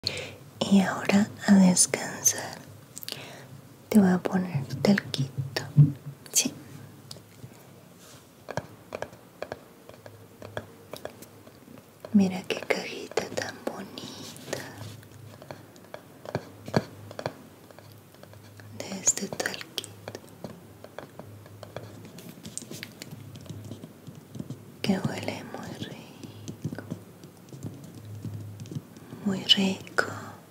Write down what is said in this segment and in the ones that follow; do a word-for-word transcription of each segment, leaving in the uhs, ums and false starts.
Y ahora a descansar. Te voy a poner talquito. Sí. Mira qué cajita tan bonita de este talquito que huele muy rico, muy rico.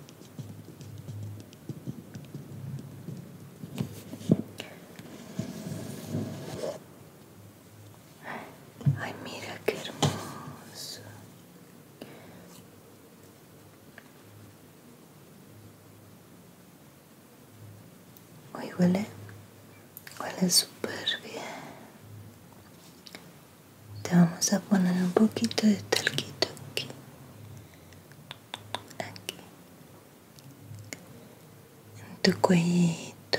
Ay, mira qué hermoso. Hoy huele, huele súper bien. Te vamos a poner un poquito de talquito aquí, aquí, en tu cuellito,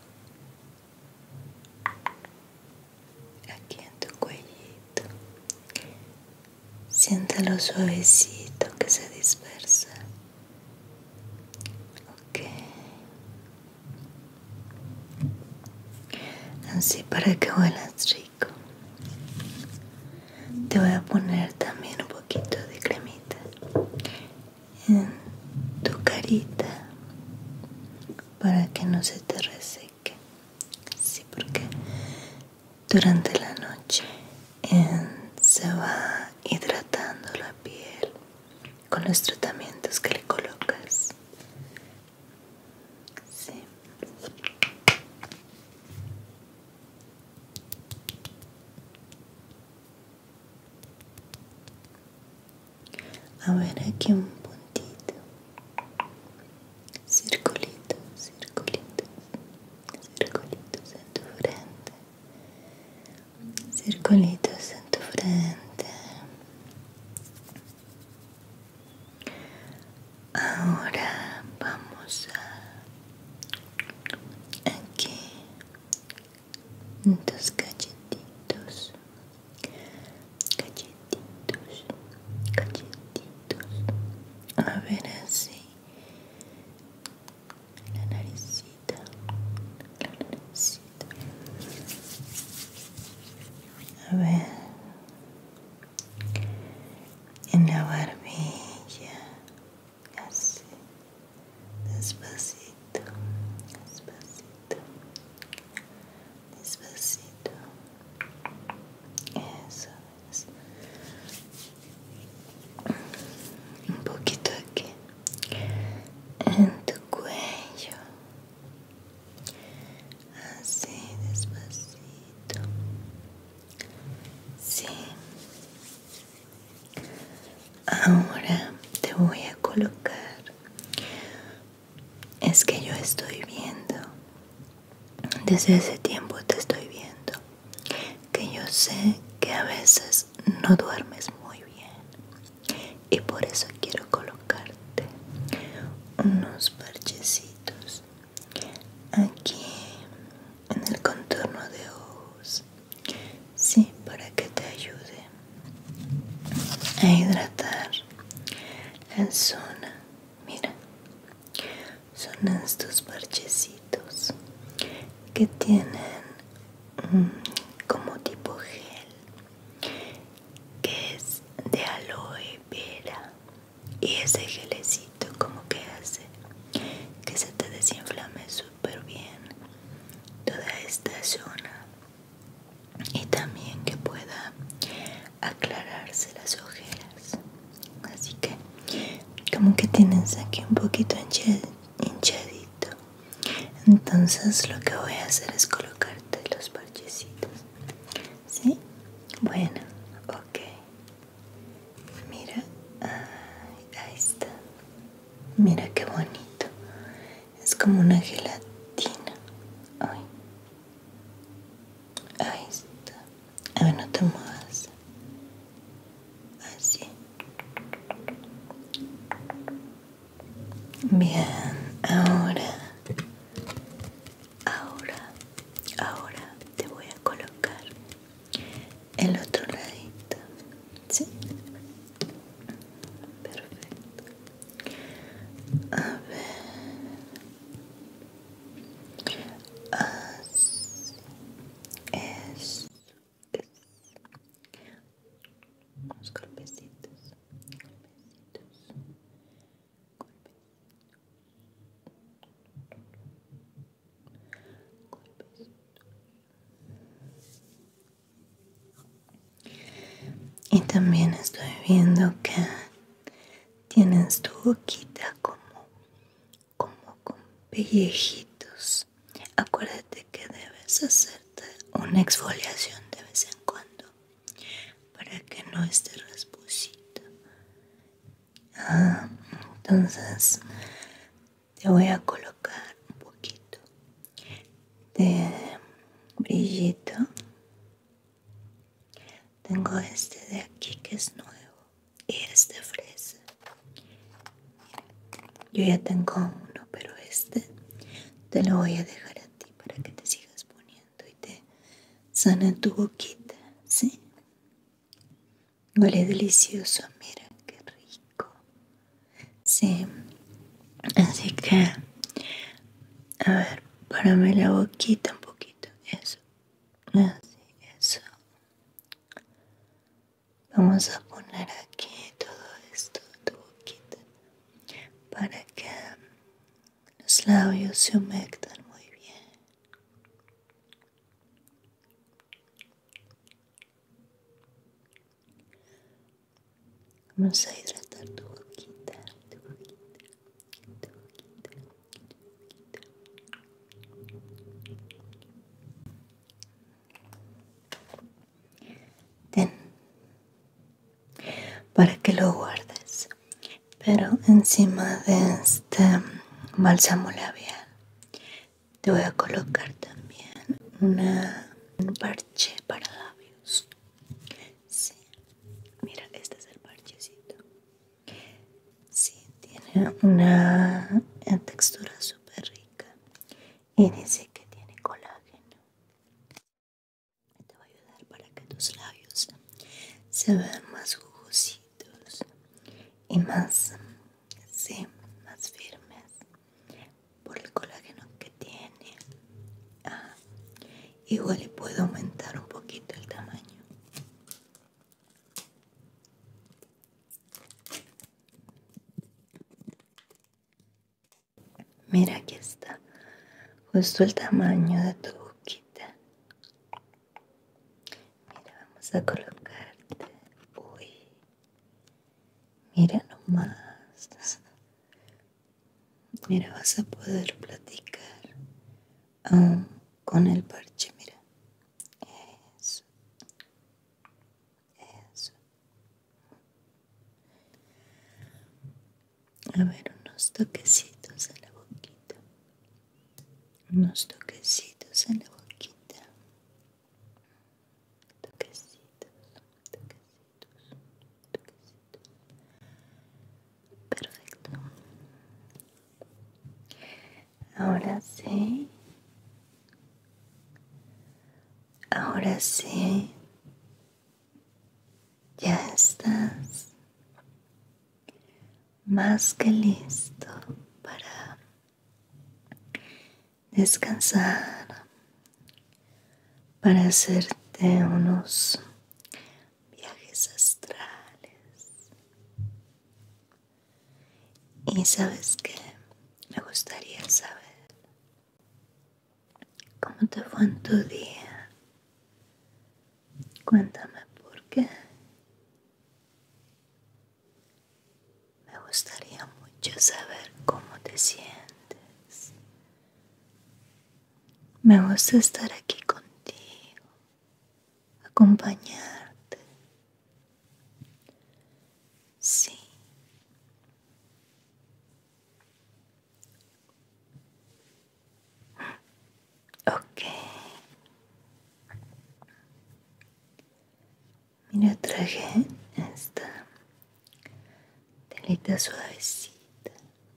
aquí en tu cuellito. Siéntelo suavecito que se dispersa. Ok. Así para que huelas rico. Te voy a poner también un poquito de cremita en tu carita para que no se te reseque. Sí, porque durante la noche eh, se va hidratando la piel con los tratamientos que le colocas. Sí. A ver, aquí un puntito, circulitos, circulitos, circulitos en tu frente, circulitos en tu frente. Ahora vamos a aquí en tus cachetitos, cachetitos, cachetitos. A ver así, la naricita, la naricita. A ver, en la barbilla, así, despacito, despacito, despacito. Eso es. Un poquito aquí, en tu cuello, así, despacito. Sí. Ahora te voy a colocar. Es que yo estoy viendo, desde hace tiempo te estoy viendo, que yo sé que a veces no duermes muy bien y por eso quiero colocarte unos parchecitos aquí en el contorno de ojos. Sí, para que te ayude a hidratar la zona. Mira, son estos parchecitos que tienen mm, como tipo gel, que es de aloe vera, y ese gelecito como que hace que se te desinflame súper bien toda esta zona y también que pueda aclararse las ojeras. Así que como que tienes aquí un poquito hinchadito, entonces lo que voy a hacer es colocarte los parchecitos. ¿Sí? Bueno, ok. Mira, ay, ahí está. Mira qué bonito. Es como una gelatina. Ay, ahí está. A ver, no te muevas. Así. Bien, ahora, ahora, ahora te voy a colocar el otro ladito. ¿Sí? Perfecto. también estoy viendo que tienes tu boquita como, como con pellejitos. Acuérdate que debes hacerte una exfoliación de vez en cuando para que no esté rasposito. Ah, entonces te voy a colocar un poquito de brillito. Tengo este de aquí que es nuevo y este fresa. Yo ya tengo uno, pero este te lo voy a dejar a ti para que te sigas poniendo y te sana tu boquita, ¿sí? Huele delicioso, mira qué rico. Sí, así que, a ver, párame la boquita un poquito, eso, así, eso. Vamos a poner aquí todo esto en tu boquita para que los labios se humecten muy bien. Vamos a hidratar tu boquita, tu boquita, tu boquita, tu boquita. Ten, para que lo guardes. Pero encima de este bálsamo labial te voy a colocar también una, un parche para labios. Sí, mira, este es el parchecito. Sí, tiene una textura súper rica y dice que tiene colágeno. Te va a ayudar para que tus labios se vean más jugositos y más, sí, más firmes por el colágeno que tiene. Ah, igual le puedo aumentar un poquito el tamaño. Mira, aquí está, justo el tamaño de tu boquita. Mira, vamos a colocarte. Uy, mira nomás. Mira, vas a poder platicar aún con el parche, mira. Eso, eso. A ver, unos toquecitos en la boquita. Unos toquecitos en la boquita. Toquecitos, toquecitos, toquecitos. Perfecto. Ahora sí. Ahora sí. Ya estás más que listo para descansar, para hacerte unos viajes astrales. Y sabes qué, me gustaría saber cómo te fue en tu día. Cuéntame por qué. Me gustaría mucho saber cómo te sientes. Me gusta estar aquí contigo, acompañarte. Sí. Ok. Mira, traje esta telita suavecita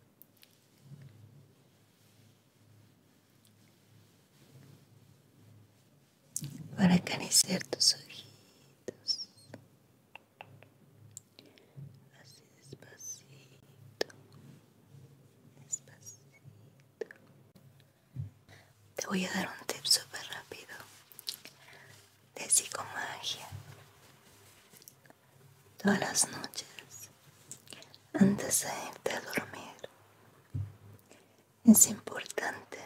para acariciar tus ojitos. Así despacito, despacito. Te voy a dar un tip súper rápido de psicomagia. Todas las noches, antes de irte a dormir, es importante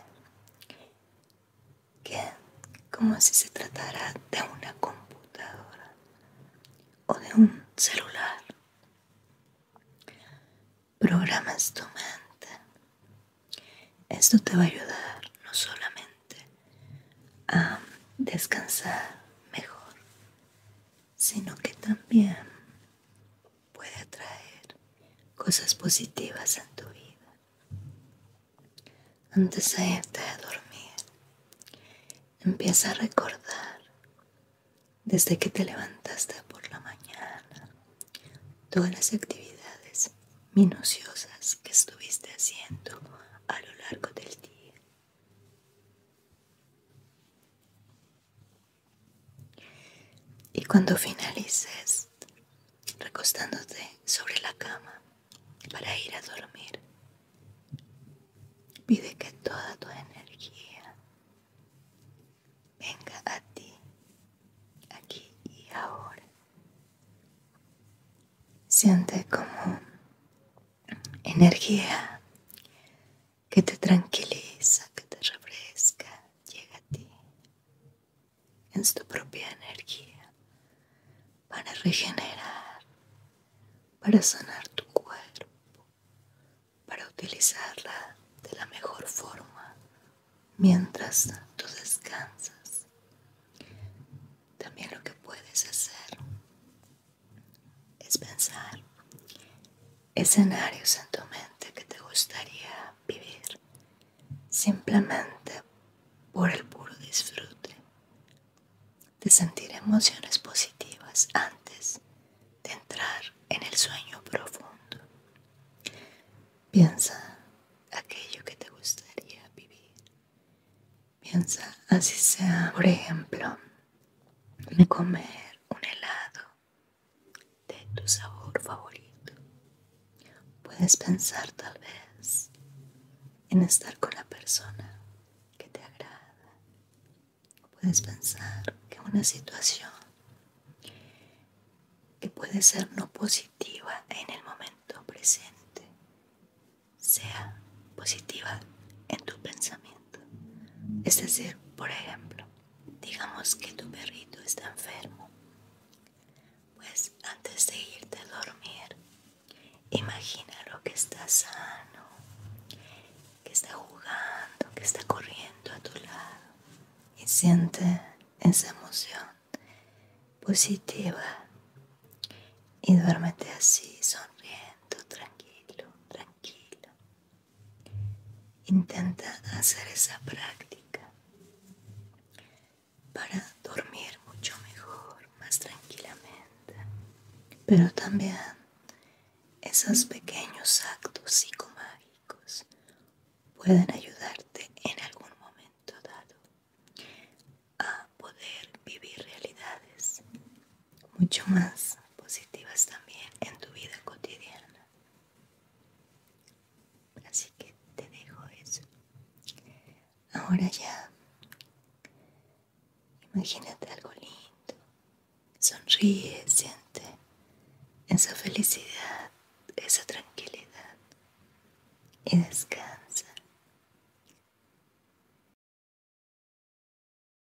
que, como si se tratara de una computadora o de un celular. Programas tu mente. Esto te va a ayudar no solamente a descansar mejor, sino que también puede atraer cosas positivas en tu vida. Antes de irte a dormir, empieza a recordar desde que te levantaste por la mañana todas las actividades minuciosas que estuviste haciendo a lo largo del día. Y cuando finalices recostándote sobre la cama para ir a dormir, pide que toda tu energía venga a ti, aquí y ahora. Siente como energía que te tranquiliza, que te refresca, llega a ti. Es tu propia energía para regenerar, para sanar tu cuerpo, para utilizarla de la mejor forma mientras tú descansas. También lo que puedes hacer es pensar escenarios en tu mente que te gustaría vivir simplemente por el puro disfrute de sentir emociones positivas antes de entrar en el sueño profundo. Piensa aquello que te gustaría vivir. Piensa así sea, por ejemplo, de comer un helado de tu sabor favorito. Puedes pensar tal vez en estar con la persona que te agrada. Puedes pensar que una situación que puede ser no positiva en el momento presente sea positiva en tu pensamiento. Es decir, por ejemplo, digamos que tu perrito está enfermo. Pues antes de irte a dormir, imagínalo que está sano, que está jugando, que está corriendo a tu lado. Y siente esa emoción positiva y duérmete así, sonriendo, tranquilo, tranquilo. Intenta hacer esa práctica para dormir mucho mejor, más tranquilamente. Pero también esos pequeños actos psicomágicos pueden ayudarte en algún momento dado a poder vivir realidades mucho más positivas también en tu vida cotidiana. Así que te dejo eso. Ahora ya, imagínate algo lindo. Sonríe, siente esa felicidad, esa tranquilidad y descansa.